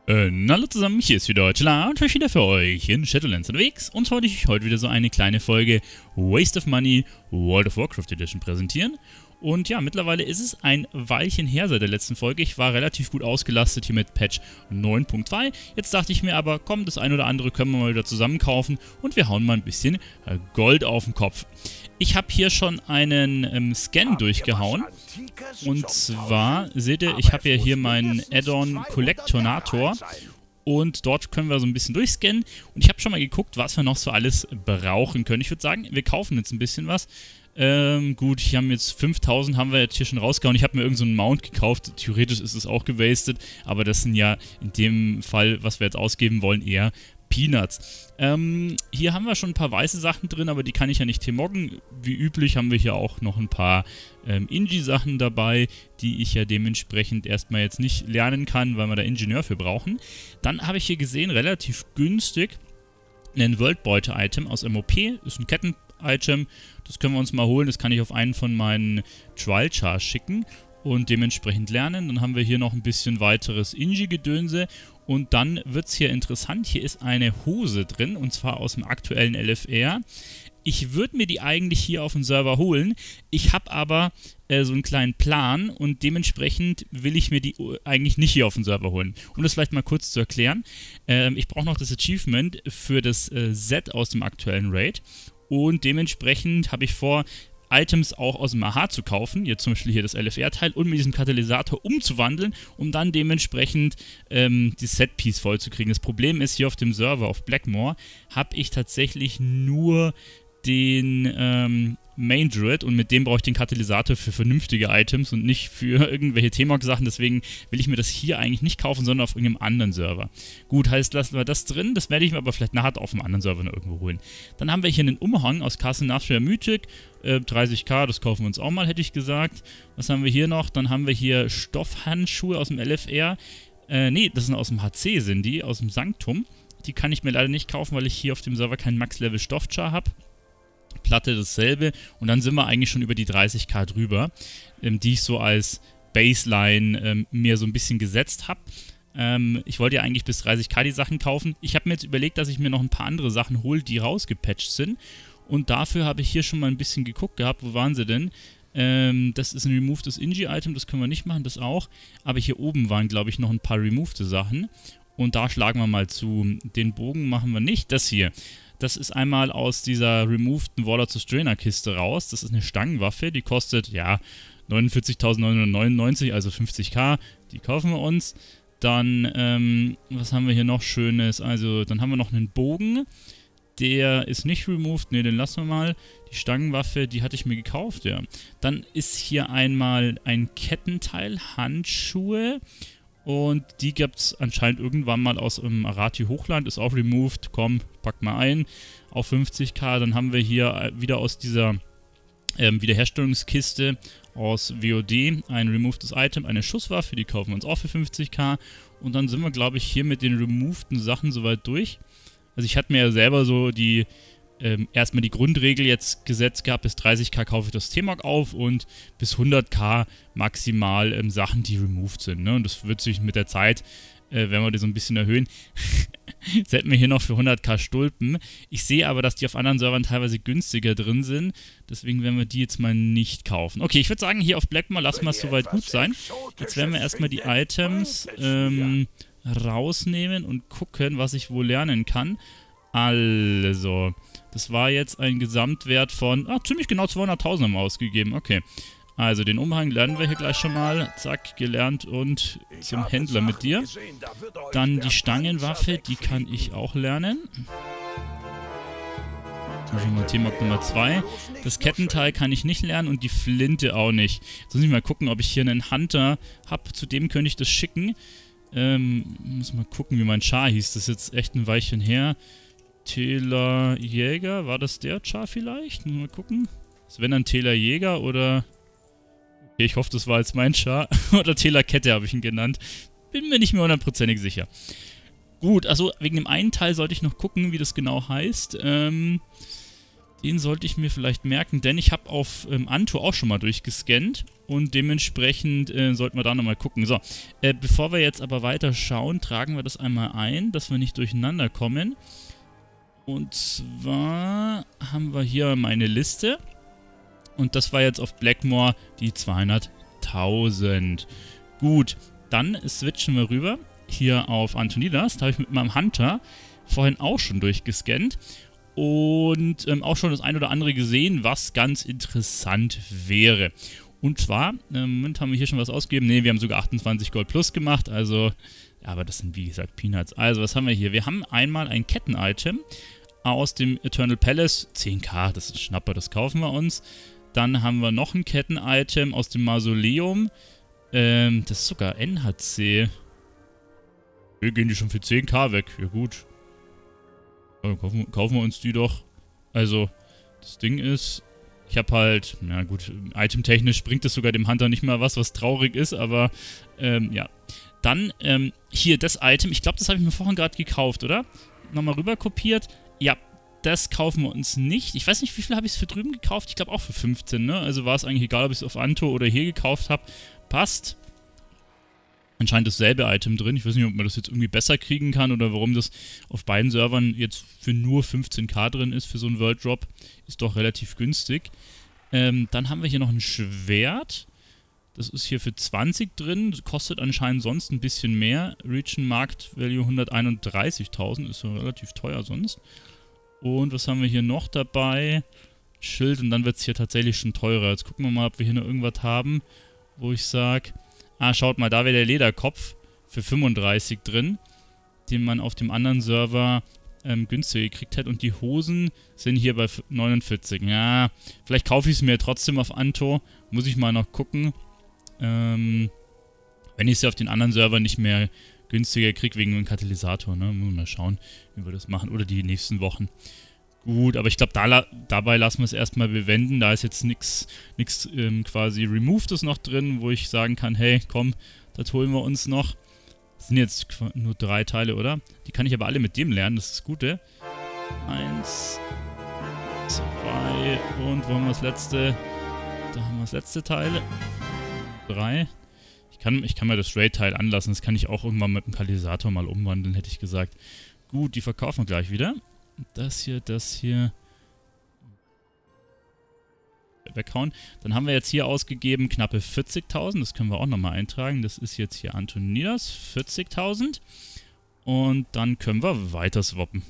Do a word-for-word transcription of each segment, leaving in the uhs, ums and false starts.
Äh, hallo zusammen, hier ist wieder Tschla und ich wieder für euch in Shadowlands unterwegs und wollte ich heute wieder so eine kleine Folge Waste of Money World of Warcraft Edition präsentieren. Und ja, mittlerweile ist es ein Weilchen her seit der letzten Folge. Ich war relativ gut ausgelastet hier mit Patch neun Punkt zwei. Jetzt dachte ich mir aber, komm, das ein oder andere können wir mal wieder zusammen kaufen und wir hauen mal ein bisschen Gold auf den Kopf. Ich habe hier schon einen ähm, Scan durchgehauen. Und zwar, seht ihr, ich habe ja hier meinen Add-on Collectonator. Und dort können wir so ein bisschen durchscannen. Und ich habe schon mal geguckt, was wir noch so alles brauchen können. Ich würde sagen, wir kaufen jetzt ein bisschen was. Ähm, gut, hier haben jetzt fünftausend haben wir jetzt hier schon rausgehauen. Ich habe mir irgendeinen so Mount gekauft. Theoretisch ist es auch gewastet. Aber das sind ja in dem Fall, was wir jetzt ausgeben wollen, eher Peanuts. Ähm, hier haben wir schon ein paar weiße Sachen drin, aber die kann ich ja nicht temoggen. Wie üblich haben wir hier auch noch ein paar ähm, Ingi-Sachen dabei, die ich ja dementsprechend erstmal jetzt nicht lernen kann, weil wir da Ingenieur für brauchen. Dann habe ich hier gesehen, relativ günstig, ein Worldbeute-Item aus M O P. Ist ein Ketten-Item. Das können wir uns mal holen. Das kann ich auf einen von meinen Trial-Chars schicken und dementsprechend lernen. Dann haben wir hier noch ein bisschen weiteres Ingi-Gedönse. Und dann wird es hier interessant. Hier ist eine Hose drin, und zwar aus dem aktuellen L F R. Ich würde mir die eigentlich hier auf dem Server holen. Ich habe aber äh, so einen kleinen Plan und dementsprechend will ich mir die eigentlich nicht hier auf dem Server holen. Um das vielleicht mal kurz zu erklären. Ähm, ich brauche noch das Achievement für das äh, Set aus dem aktuellen Raid. Und dementsprechend habe ich vor, Items auch aus dem A H zu kaufen, jetzt zum Beispiel hier das L F R-Teil, und mit diesem Katalysator umzuwandeln, um dann dementsprechend ähm, die Set-Piece vollzukriegen. Das Problem ist, hier auf dem Server auf Blackmoor habe ich tatsächlich nur den ähm, Main Druid und mit dem brauche ich den Katalysator für vernünftige Items und nicht für irgendwelche T-Mog-Sachen, deswegen will ich mir das hier eigentlich nicht kaufen, sondern auf irgendeinem anderen Server. Gut, heißt, lassen wir das drin, das werde ich mir aber vielleicht nachher auf einem anderen Server noch irgendwo holen. Dann haben wir hier einen Umhang aus Castle Nathria Mythic, äh, dreißig K, das kaufen wir uns auch mal, hätte ich gesagt. Was haben wir hier noch? Dann haben wir hier Stoffhandschuhe aus dem L F R. Äh, nee, das sind aus dem H C, sind die, aus dem Sanctum. Die kann ich mir leider nicht kaufen, weil ich hier auf dem Server keinen Max-Level-Stoffchar habe. Platte dasselbe, und dann sind wir eigentlich schon über die dreißig K drüber, ähm, die ich so als Baseline ähm, mir so ein bisschen gesetzt habe. Ähm, ich wollte ja eigentlich bis dreißig K die Sachen kaufen. Ich habe mir jetzt überlegt, dass ich mir noch ein paar andere Sachen hole, die rausgepatcht sind, und dafür habe ich hier schon mal ein bisschen geguckt gehabt. Wo waren sie denn? Ähm, das ist ein Removed Ingi-Item, das können wir nicht machen, das auch, aber hier oben waren, glaube ich, noch ein paar Removed Sachen, und da schlagen wir mal zu. Den Bogen machen wir nicht, das hier. Das ist einmal aus dieser removeden Warlords of Draenor Kiste raus. Das ist eine Stangenwaffe, die kostet, ja, neunundvierzigtausendneunhundertneunundneunzig, also fünfzig K. Die kaufen wir uns. Dann, ähm, was haben wir hier noch Schönes? Also, dann haben wir noch einen Bogen. Der ist nicht removed, ne, den lassen wir mal. Die Stangenwaffe, die hatte ich mir gekauft, ja. Dann ist hier einmal ein Kettenteil, Handschuhe. Und die gibt es anscheinend irgendwann mal aus dem Arathi-Hochland, ist auch removed, komm, pack mal ein, auf fünfzig K. Dann haben wir hier wieder aus dieser ähm, Wiederherstellungskiste aus W O D ein removedes Item, eine Schusswaffe, die kaufen wir uns auch für fünfzig K. Und dann sind wir, glaube ich, hier mit den removeden Sachen soweit durch. Also ich hatte mir ja selber so die Ähm, erstmal die Grundregel jetzt gesetzt gehabt, bis dreißig K kaufe ich das T-Mog auf und bis hundert K maximal ähm, Sachen, die removed sind. Ne? Und das wird sich mit der Zeit, äh, wenn wir die so ein bisschen erhöhen, jetzt hätten wir hier noch für hundert K Stulpen. Ich sehe aber, dass die auf anderen Servern teilweise günstiger drin sind. Deswegen werden wir die jetzt mal nicht kaufen. Okay, ich würde sagen, hier auf Blackmoor lassen wir es soweit gut sein. Jetzt werden wir erstmal die Items ähm, rausnehmen und gucken, was ich wohl lernen kann. Also, das war jetzt ein Gesamtwert von, ah, ziemlich genau zweihunderttausend haben wir ausgegeben, okay. Also, den Umhang lernen wir hier gleich schon mal, zack, gelernt, und zum Händler mit dir. Dann die Stangenwaffe, die kann ich auch lernen. Mal Thema Nummer zwei. Das Kettenteil kann ich nicht lernen und die Flinte auch nicht. Jetzt muss ich mal gucken, ob ich hier einen Hunter habe, zu dem könnte ich das schicken. Ähm, muss mal gucken, wie mein Char hieß, das ist jetzt echt ein Weilchen her. Taylor Jäger, war das der Char vielleicht? Mal gucken. Ist wenn dann Taylor Jäger oder... Okay, ich hoffe, das war jetzt mein Char. Oder Taylor Kette habe ich ihn genannt. Bin mir nicht mehr hundertprozentig sicher. Gut, also wegen dem einen Teil sollte ich noch gucken, wie das genau heißt. Ähm, Den sollte ich mir vielleicht merken, denn ich habe auf ähm, Anto auch schon mal durchgescannt und dementsprechend äh, sollten wir da nochmal gucken. So, äh, bevor wir jetzt aber weiter schauen, tragen wir das einmal ein, dass wir nicht durcheinander kommen. Und zwar haben wir hier meine Liste und das war jetzt auf Blackmore die zweihunderttausend. Gut, dann switchen wir rüber hier auf Antonidas. Da habe ich mit meinem Hunter vorhin auch schon durchgescannt. Und ähm, auch schon das ein oder andere gesehen, was ganz interessant wäre. Und zwar, im Moment haben wir hier schon was ausgegeben. Ne, wir haben sogar achtundzwanzig Gold plus gemacht. Also, ja, aber das sind wie gesagt Peanuts. Also, was haben wir hier? Wir haben einmal ein Ketten-Item aus dem Eternal Palace. zehn K, das ist ein Schnapper, das kaufen wir uns. Dann haben wir noch ein Ketten-Item aus dem Mausoleum. Ähm, das ist sogar N H C. Wir gehen die schon für zehn K weg. Ja, gut. Ja, kaufen, kaufen wir uns die doch. Also, das Ding ist, ich habe halt, na gut, itemtechnisch bringt es sogar dem Hunter nicht mal was, was traurig ist, aber, ähm, ja. Dann, ähm, hier, das Item, ich glaube, das habe ich mir vorhin gerade gekauft, oder? Nochmal rüber kopiert. Ja, das kaufen wir uns nicht. Ich weiß nicht, wie viel habe ich es für drüben gekauft? Ich glaube auch für fünfzehn, ne? Also war es eigentlich egal, ob ich es auf Anto oder hier gekauft habe. Passt. Anscheinend dasselbe Item drin. Ich weiß nicht, ob man das jetzt irgendwie besser kriegen kann oder warum das auf beiden Servern jetzt für nur fünfzehn K drin ist für so einen World Drop. Ist doch relativ günstig. Ähm, dann haben wir hier noch ein Schwert. Das ist hier für zwanzig drin. Kostet anscheinend sonst ein bisschen mehr. Region Markt Value hunderteinunddreißigtausend. Ist ja relativ teuer sonst. Und was haben wir hier noch dabei? Schild und dann wird es hier tatsächlich schon teurer. Jetzt gucken wir mal, ob wir hier noch irgendwas haben, wo ich sage... Ah, schaut mal, da wäre der Lederkopf für fünfunddreißig drin, den man auf dem anderen Server ähm, günstiger gekriegt hat. Und die Hosen sind hier bei neunundvierzig. Ja, vielleicht kaufe ich es mir trotzdem auf Anto. Muss ich mal noch gucken. Ähm, wenn ich es ja auf den anderen Server nicht mehr günstiger kriege wegen dem Katalysator. Ne? Muss mal schauen, wie wir das machen. Oder die nächsten Wochen. Gut, aber ich glaube, da, dabei lassen wir es erstmal bewenden. Da ist jetzt nichts ähm, quasi Removedes noch drin, wo ich sagen kann, hey, komm, das holen wir uns noch. Das sind jetzt nur drei Teile, oder? Die kann ich aber alle mit dem lernen, das ist das Gute. Eins, zwei und wo haben wir das letzte? Da haben wir das letzte Teil. Drei. Ich kann, ich kann mir das Raid-Teil anlassen, das kann ich auch irgendwann mit dem Katalysator mal umwandeln, hätte ich gesagt. Gut, die verkaufen wir gleich wieder. Das hier, das hier weghauen. Dann haben wir jetzt hier ausgegeben knappe vierzigtausend. Das können wir auch nochmal eintragen. Das ist jetzt hier Antonidas, vierzigtausend. Und dann können wir weiter swappen.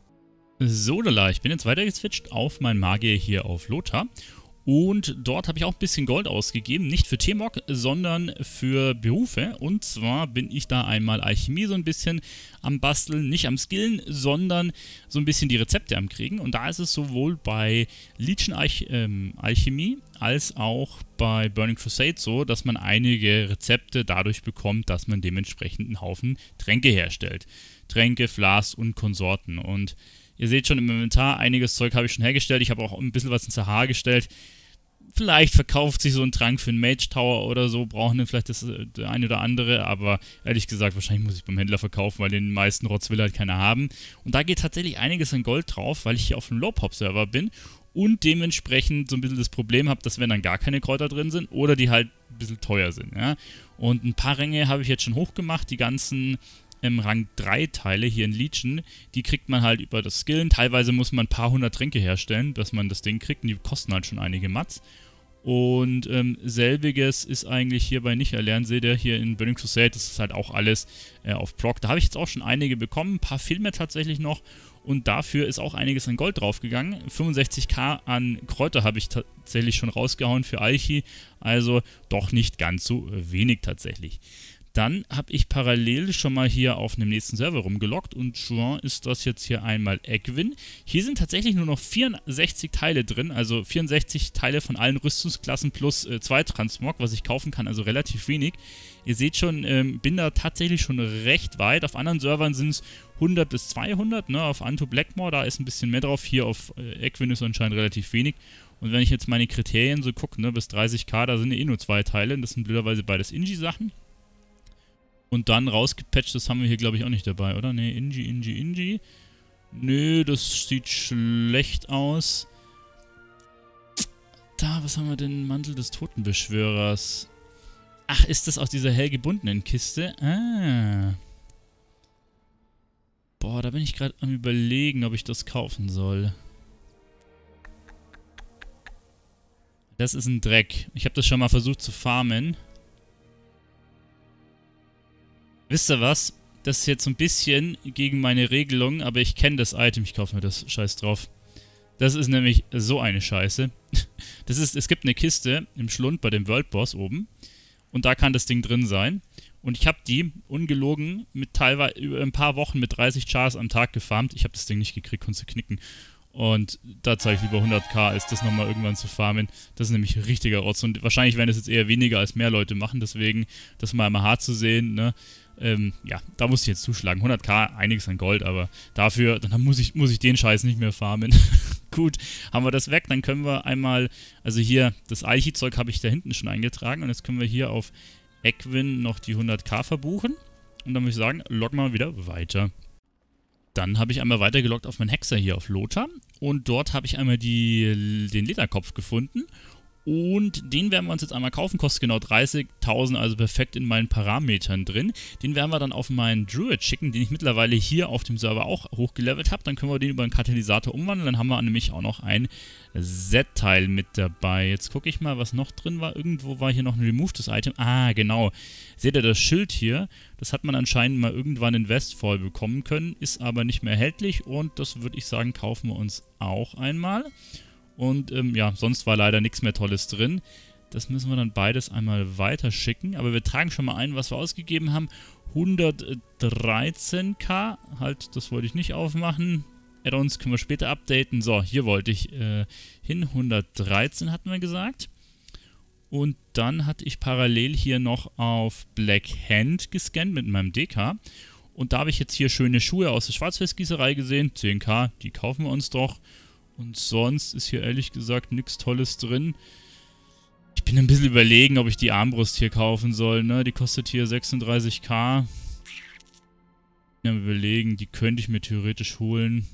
So, lala, ich bin jetzt weiter geswitcht auf mein Magier hier auf Lothar. Und dort habe ich auch ein bisschen Gold ausgegeben, nicht für T-Mog, sondern für Berufe. Und zwar bin ich da einmal Alchemie so ein bisschen am Basteln, nicht am Skillen, sondern so ein bisschen die Rezepte am Kriegen. Und da ist es sowohl bei Legion Alch ähm, Alchemie als auch bei Burning Crusade so, dass man einige Rezepte dadurch bekommt, dass man dementsprechend einen Haufen Tränke herstellt. Tränke, Flas und Konsorten. Und ihr seht schon im Inventar, einiges Zeug habe ich schon hergestellt. Ich habe auch ein bisschen was ins Sahara gestellt. Vielleicht verkauft sich so ein Trank für einen Mage Tower oder so, brauchen den vielleicht das der eine oder andere, aber ehrlich gesagt, wahrscheinlich muss ich beim Händler verkaufen, weil den meisten Rotz will halt keiner haben. Und da geht tatsächlich einiges an Gold drauf, weil ich hier auf einem Low-Pop-Server bin und dementsprechend so ein bisschen das Problem habe, dass wenn dann gar keine Kräuter drin sind oder die halt ein bisschen teuer sind. Ja? Und ein paar Ränge habe ich jetzt schon hochgemacht, die ganzen im Rang drei Teile hier in Legion, die kriegt man halt über das Skillen. Teilweise muss man ein paar hundert Tränke herstellen, dass man das Ding kriegt und die kosten halt schon einige Mats. Und ähm, selbiges ist eigentlich hierbei nicht erlernt. Seht ihr hier in Burning Crusade, das ist halt auch alles äh, auf Proc. Da habe ich jetzt auch schon einige bekommen, ein paar Filme tatsächlich noch. Und dafür ist auch einiges an Gold draufgegangen. fünfundsechzig K an Kräuter habe ich tatsächlich schon rausgehauen für Alchi. Also doch nicht ganz so wenig tatsächlich. Dann habe ich parallel schon mal hier auf einem nächsten Server rumgeloggt und schon ist das jetzt hier einmal Egwin. Hier sind tatsächlich nur noch vierundsechzig Teile drin, also vierundsechzig Teile von allen Rüstungsklassen plus äh, zwei Transmog, was ich kaufen kann, also relativ wenig. Ihr seht schon, ähm, bin da tatsächlich schon recht weit. Auf anderen Servern sind es hundert bis zweihundert, ne? Auf Anto Blackmore, da ist ein bisschen mehr drauf. Hier auf äh, Egwin ist anscheinend relativ wenig. Und wenn ich jetzt meine Kriterien so gucke, ne, bis dreißig K, da sind eh nur zwei Teile. Das sind blöderweise beides Inji-Sachen. Und dann rausgepatcht, das haben wir hier, glaube ich, auch nicht dabei, oder? Ne, Inji, Inji, Inji. Nö, das sieht schlecht aus. Da, was haben wir denn? Mantel des Totenbeschwörers. Ach, ist das aus dieser hell gebundenen Kiste? Ah. Boah, da bin ich gerade am Überlegen, ob ich das kaufen soll. Das ist ein Dreck. Ich habe das schon mal versucht zu farmen. Wisst ihr was? Das ist jetzt so ein bisschen gegen meine Regelung, aber ich kenne das Item. Ich kaufe mir das Scheiß drauf. Das ist nämlich so eine Scheiße. Das ist, es gibt eine Kiste im Schlund bei dem World Boss oben. Und da kann das Ding drin sein. Und ich habe die, ungelogen, mit teilweise über ein paar Wochen mit dreißig Chars am Tag gefarmt. Ich habe das Ding nicht gekriegt, konnte knicken. Und da zahle ich lieber hundert K, als das nochmal irgendwann zu farmen. Das ist nämlich richtiger Rotz. Und wahrscheinlich werden das jetzt eher weniger als mehr Leute machen. Deswegen, das mal immer hart zu sehen, ne? Ähm, ja, da muss ich jetzt zuschlagen. hundert K, einiges an Gold, aber dafür, dann muss ich, muss ich den Scheiß nicht mehr farmen. Gut, haben wir das weg, dann können wir einmal, also hier, das Alchi-Zeug habe ich da hinten schon eingetragen und jetzt können wir hier auf Eckwin noch die hundert K verbuchen. Und dann würde ich sagen, loggen wir wieder weiter. Dann habe ich einmal weitergeloggt auf meinen Hexer hier auf Lothar und dort habe ich einmal die, den Lederkopf gefunden. Und den werden wir uns jetzt einmal kaufen, kostet genau dreißigtausend, also perfekt in meinen Parametern drin. Den werden wir dann auf meinen Druid schicken, den ich mittlerweile hier auf dem Server auch hochgelevelt habe. Dann können wir den über einen Katalysator umwandeln, dann haben wir nämlich auch noch ein Z-Teil mit dabei. Jetzt gucke ich mal, was noch drin war. Irgendwo war hier noch ein removedes Item. Ah, genau. Seht ihr das Schild hier? Das hat man anscheinend mal irgendwann in Westfall bekommen können, ist aber nicht mehr erhältlich und das würde ich sagen, kaufen wir uns auch einmal. Und ähm, ja, sonst war leider nichts mehr Tolles drin. Das müssen wir dann beides einmal weiterschicken. Aber wir tragen schon mal ein, was wir ausgegeben haben. hundertdreizehn K. Halt, das wollte ich nicht aufmachen. Add-ons können wir später updaten. So, hier wollte ich äh, hin. hundertdreizehn hatten wir gesagt. Und dann hatte ich parallel hier noch auf Black Hand gescannt mit meinem D K. Und da habe ich jetzt hier schöne Schuhe aus der Schwarzweißgießerei gesehen. zehn K, die kaufen wir uns doch. Und sonst ist hier ehrlich gesagt nichts Tolles drin. Ich bin ein bisschen überlegen, ob ich die Armbrust hier kaufen soll, ne? Die kostet hier sechsunddreißig K. Ich bin am Überlegen, die könnte ich mir theoretisch holen.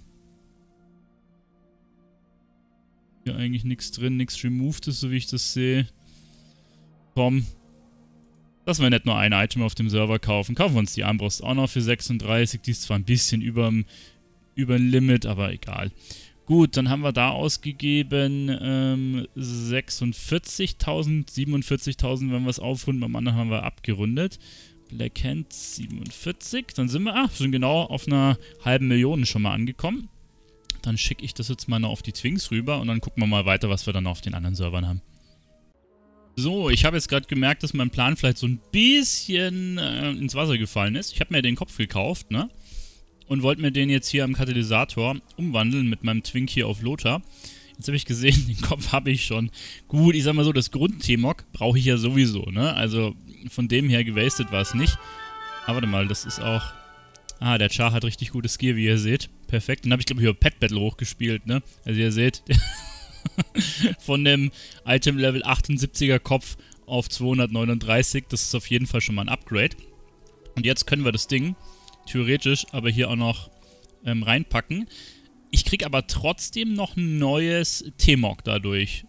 Hier eigentlich nichts drin, nichts Removedes, so wie ich das sehe. Komm. Lass wir nicht nur ein Item auf dem Server kaufen. Kaufen wir uns die Armbrust auch noch für sechsunddreißig. Die ist zwar ein bisschen überm, überm Limit, aber egal. Gut, dann haben wir da ausgegeben ähm, sechsundvierzigtausend, siebenundvierzigtausend, wenn wir es aufrunden, beim anderen haben wir abgerundet. Black Hand siebenundvierzig, dann sind wir, ach, sind genau auf einer halben Million schon mal angekommen. Dann schicke ich das jetzt mal noch auf die Twinks rüber und dann gucken wir mal weiter, was wir dann auf den anderen Servern haben. So, ich habe jetzt gerade gemerkt, dass mein Plan vielleicht so ein bisschen äh, ins Wasser gefallen ist. Ich habe mir den Kopf gekauft, ne? Und wollte mir den jetzt hier am Katalysator umwandeln mit meinem Twink hier auf Lothar. Jetzt habe ich gesehen, den Kopf habe ich schon. Gut, ich sag mal so, das Grund-T-Mog brauche ich ja sowieso, ne? Also von dem her gewastet war es nicht. Aber warte mal, das ist auch... Ah, der Char hat richtig gutes Gear, wie ihr seht. Perfekt. Den habe ich, glaube ich, über Pet Battle hochgespielt, ne? Also ihr seht, von dem Item-Level achtundsiebziger Kopf auf zweihundertneununddreißig. Das ist auf jeden Fall schon mal ein Upgrade. Und jetzt können wir das Ding... theoretisch aber hier auch noch ähm, reinpacken. Ich kriege aber trotzdem noch ein neues T-Mog dadurch.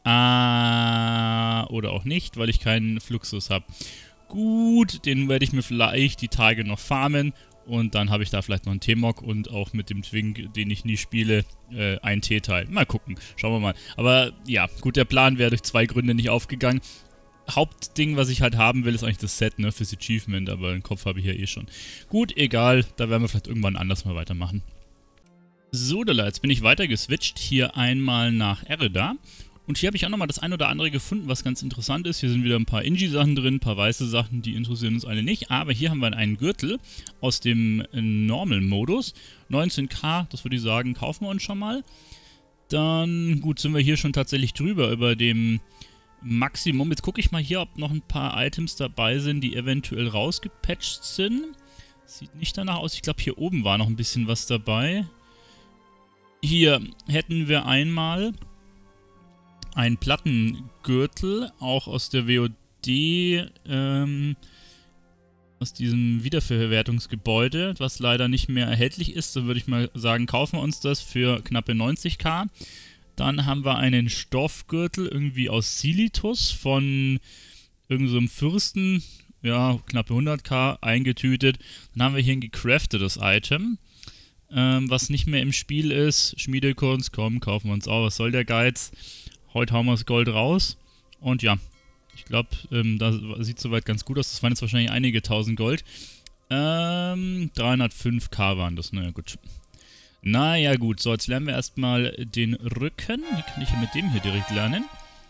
Ah, oder auch nicht, weil ich keinen Fluxus habe. Gut, den werde ich mir vielleicht die Tage noch farmen und dann habe ich da vielleicht noch einen T-Mog und auch mit dem Twink, den ich nie spiele, äh, ein T-Teil. Mal gucken, schauen wir mal. Aber ja, gut, der Plan wäre durch zwei Gründe nicht aufgegangen. Hauptding, was ich halt haben will, ist eigentlich das Set, ne, fürs Achievement, aber den Kopf habe ich ja eh schon. Gut, egal, da werden wir vielleicht irgendwann anders mal weitermachen. So, jetzt bin ich weiter geswitcht, hier einmal nach Erida. Und hier habe ich auch nochmal das ein oder andere gefunden, was ganz interessant ist. Hier sind wieder ein paar Inji-Sachen drin, ein paar weiße Sachen, die interessieren uns alle nicht. Aber hier haben wir einen Gürtel aus dem Normal-Modus. neunzehn K, das würde ich sagen, kaufen wir uns schon mal. Dann, gut, sind wir hier schon tatsächlich drüber über dem... Maximum. Jetzt gucke ich mal hier, ob noch ein paar Items dabei sind, die eventuell rausgepatcht sind. Sieht nicht danach aus. Ich glaube, hier oben war noch ein bisschen was dabei. Hier hätten wir einmal einen Plattengürtel, auch aus der W O D, ähm, aus diesem Wiederverwertungsgebäude, was leider nicht mehr erhältlich ist. Dann würde ich mal sagen, kaufen wir uns das für knappe neunzig K. Dann haben wir einen Stoffgürtel irgendwie aus Silitus von irgendeinem so Fürsten, ja, knappe hunderttausend eingetütet. Dann haben wir hier ein gecraftetes Item, ähm, was nicht mehr im Spiel ist. Schmiedekunst, komm, kaufen wir uns auch. Was soll der Geiz? Heute hauen wir das Gold raus. Und ja, ich glaube, ähm, das sieht soweit ganz gut aus. Das waren jetzt wahrscheinlich einige tausend Gold. Ähm, dreihundertfünftausend waren das, naja gut. Naja gut, so jetzt lernen wir erstmal den Rücken. Die kann ich ja mit dem hier direkt lernen.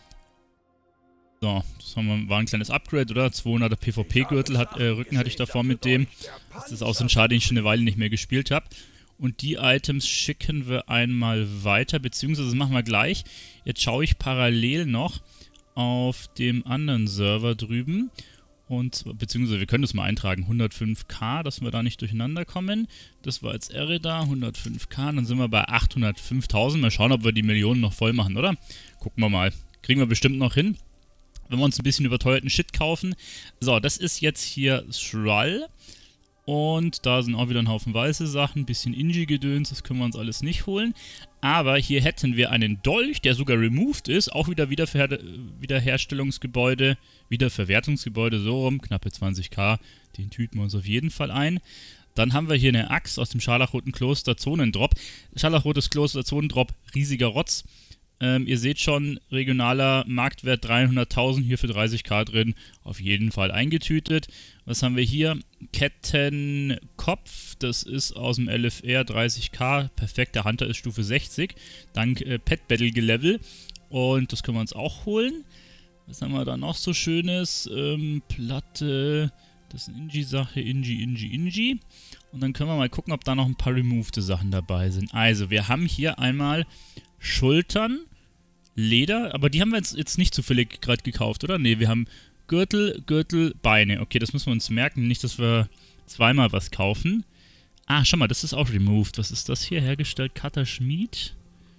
So, das haben wir, war ein kleines Upgrade, oder? zweihunderter PvP-Gürtel, hat, äh, Rücken hatte ich davor mit dem. Das ist auch so ein Schade, den ich schon eine Weile nicht mehr gespielt habe. Und die Items schicken wir einmal weiter, beziehungsweise das machen wir gleich. Jetzt schaue ich parallel noch auf dem anderen Server drüben. Und, beziehungsweise wir können das mal eintragen, hundertfünftausend, dass wir da nicht durcheinander kommen. Das war jetzt Erida, hundertfünftausend, dann sind wir bei achthundertfünftausend. Mal schauen, ob wir die Millionen noch voll machen, oder? Gucken wir mal. Kriegen wir bestimmt noch hin, wenn wir uns ein bisschen überteuerten Shit kaufen. So, das ist jetzt hier Thrall. Und da sind auch wieder ein Haufen weiße Sachen, ein bisschen Inji-Gedöns, das können wir uns alles nicht holen. Aber hier hätten wir einen Dolch, der sogar removed ist, auch wieder Wiederver Wiederherstellungsgebäude, Wiederverwertungsgebäude, so rum, knappe zwanzigtausend, den tüten wir uns auf jeden Fall ein. Dann haben wir hier eine Axt aus dem Scharlachroten Kloster Zonendrop. Scharlachrotes Kloster Zonendrop, riesiger Rotz. Ähm, ihr seht schon, regionaler Marktwert dreihunderttausend, hier für dreißigtausend drin, auf jeden Fall eingetütet. Was haben wir hier? Kettenkopf, das ist aus dem L F R, dreißigtausend, perfekt, der Hunter ist Stufe sechzig, dank äh, Pet Battle Gelevel, und das können wir uns auch holen. Was haben wir da noch so Schönes? Ähm, Platte, das ist eine Inji-Sache, Inji, Inji, Inji. Und dann können wir mal gucken, ob da noch ein paar removed Sachen dabei sind. Also, wir haben hier einmal Schultern, Leder, aber die haben wir jetzt, jetzt nicht zufällig gerade gekauft, oder? Ne, wir haben Gürtel, Gürtel, Beine. Okay, das müssen wir uns merken, nicht, dass wir zweimal was kaufen. Ah, schau mal, das ist auch removed. Was ist das hier? Hergestellt, Cutter Schmied.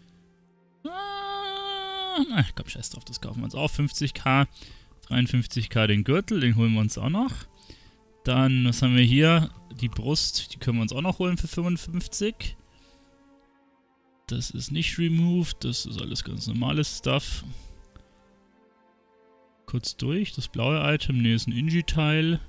Ah, na, komm, scheiß drauf, das kaufen wir uns auch. fünfzigtausend, dreiundfünfzigtausend den Gürtel, den holen wir uns auch noch. Dann, was haben wir hier? Die Brust, die können wir uns auch noch holen für fünfundfünfzig. Das ist nicht removed, das ist alles ganz normales Stuff. Kurz durch, das blaue Item, ne, ist ein Inji-Teil.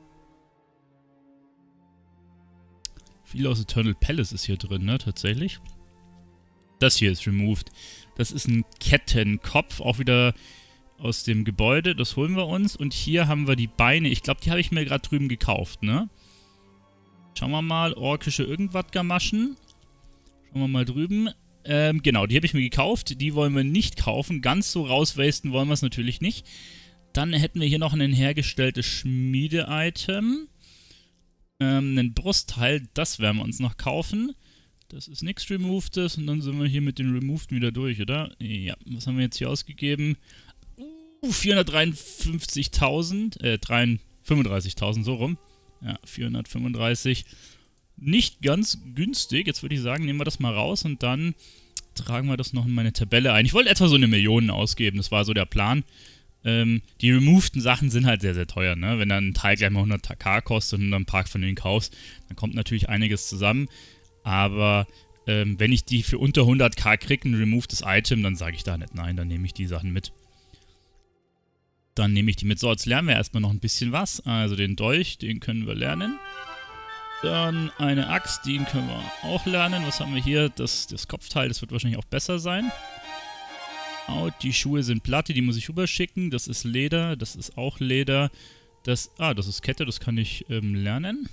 Viel aus Eternal Palace ist hier drin, ne, tatsächlich. Das hier ist removed. Das ist ein Kettenkopf, auch wieder aus dem Gebäude, das holen wir uns. Und hier haben wir die Beine, ich glaube, die habe ich mir gerade drüben gekauft, ne. Schauen wir mal, orkische Irgendwas-Gamaschen. Schauen wir mal drüben. Ähm, genau, die habe ich mir gekauft. Die wollen wir nicht kaufen. Ganz so rauswasten wollen wir es natürlich nicht. Dann hätten wir hier noch ein hergestelltes Schmiede-Item. Ähm, ein Brustteil, das werden wir uns noch kaufen. Das ist nichts Removedes. Und dann sind wir hier mit den Removeden wieder durch, oder? Ja, was haben wir jetzt hier ausgegeben? Uh, vierhundertdreiundfünfzigtausend. Äh, fünfunddreißigtausend, so rum. Ja, vierhundertfünfunddreißig. Nicht ganz günstig. Jetzt würde ich sagen, nehmen wir das mal raus und dann tragen wir das noch in meine Tabelle ein. Ich wollte etwa so eine Million ausgeben, das war so der Plan. Ähm, die removeden Sachen sind halt sehr, sehr teuer, ne? Wenn dann ein Teil gleich mal hunderttausend kostet und dann ein paar von denen kaufst, dann kommt natürlich einiges zusammen. Aber ähm, wenn ich die für unter hunderttausend kriege, ein removedes Item, dann sage ich da nicht nein, dann nehme ich die Sachen mit. Dann nehme ich die mit. So, jetzt lernen wir erstmal noch ein bisschen was. Also den Dolch, den können wir lernen. Dann eine Axt, den können wir auch lernen. Was haben wir hier? Das, das Kopfteil, das wird wahrscheinlich auch besser sein. Oh, die Schuhe sind Platte, die muss ich rüberschicken. Das ist Leder, das ist auch Leder. Das, ah, das ist Kette, das kann ich ähm, lernen.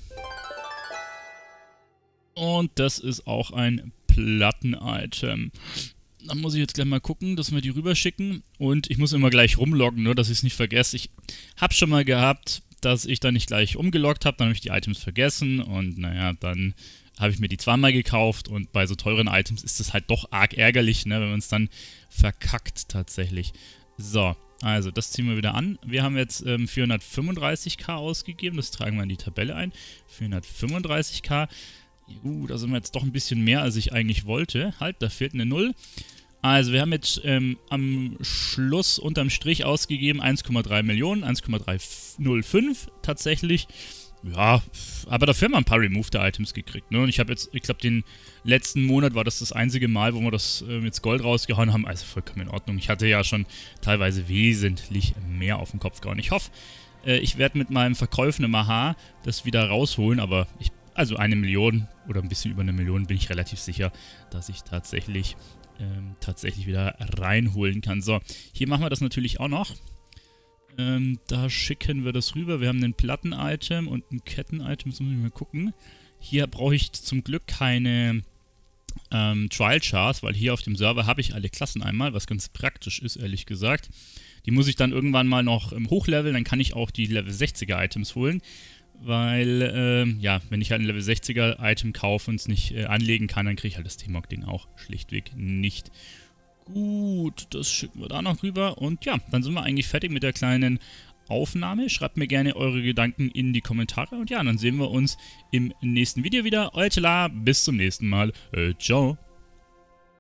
Und das ist auch ein Platten-Item. Dann muss ich jetzt gleich mal gucken, dass wir die rüberschicken. Und ich muss immer gleich rumloggen, nur dass ich es nicht vergesse. Ich habe schon mal gehabt, dass ich dann nicht gleich umgeloggt habe, dann habe ich die Items vergessen und naja, dann habe ich mir die zweimal gekauft und bei so teuren Items ist das halt doch arg ärgerlich, ne, wenn man es dann verkackt tatsächlich. So, also das ziehen wir wieder an. Wir haben jetzt ähm, vierhundertfünfunddreißigtausend ausgegeben, das tragen wir in die Tabelle ein. vierhundertfünfunddreißigtausend. Uh, da sind wir jetzt doch ein bisschen mehr, als ich eigentlich wollte. Halt, da fehlt eine Null. Also wir haben jetzt ähm, am Schluss unterm Strich ausgegeben eins Komma drei Millionen, eins Komma dreihundertfünf tatsächlich. Ja, aber dafür haben wir ein paar Removed-Items gekriegt, ne? Und ich habe jetzt, ich glaube, den letzten Monat war das das einzige Mal, wo wir das äh, jetzt Gold rausgehauen haben. Also vollkommen in Ordnung. Ich hatte ja schon teilweise wesentlich mehr auf den Kopf gehauen. Ich hoffe, äh, ich werde mit meinem Verkäufen im Aha das wieder rausholen, aber ich, also eine Million oder ein bisschen über eine Million bin ich relativ sicher, dass ich tatsächlich, ähm, tatsächlich wieder reinholen kann. So, hier machen wir das natürlich auch noch. Ähm, da schicken wir das rüber. Wir haben ein Platten-Item und ein Ketten-Item. Das muss ich mal gucken. Hier brauche ich zum Glück keine ähm, Trial-Charts, weil hier auf dem Server habe ich alle Klassen einmal, was ganz praktisch ist, ehrlich gesagt. Die muss ich dann irgendwann mal noch ähm, hochleveln, dann kann ich auch die Level sechziger Items holen. Weil, ähm, ja, wenn ich halt ein Level sechziger Item kaufe und es nicht äh, anlegen kann, dann kriege ich halt das T-Mog-Ding auch schlichtweg nicht. Gut, das schicken wir da noch rüber. Und ja, dann sind wir eigentlich fertig mit der kleinen Aufnahme. Schreibt mir gerne eure Gedanken in die Kommentare. Und ja, dann sehen wir uns im nächsten Video wieder. Euer Tela, bis zum nächsten Mal. Äh, ciao.